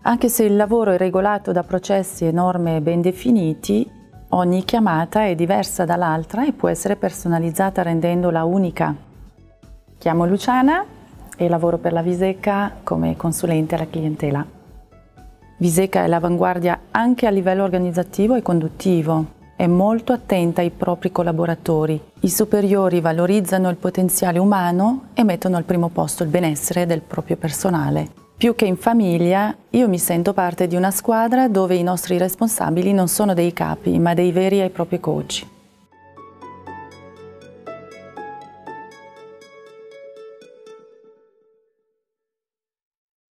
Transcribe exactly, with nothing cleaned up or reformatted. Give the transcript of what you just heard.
Anche se il lavoro è regolato da processi e norme ben definiti, ogni chiamata è diversa dall'altra e può essere personalizzata rendendola unica. Chiamo Luciana e lavoro per la Viseca come consulente alla clientela. Viseca è all'avanguardia anche a livello organizzativo e conduttivo. È molto attenta ai propri collaboratori. I superiori valorizzano il potenziale umano e mettono al primo posto il benessere del proprio personale. Più che in famiglia, io mi sento parte di una squadra dove i nostri responsabili non sono dei capi, ma dei veri e propri coach.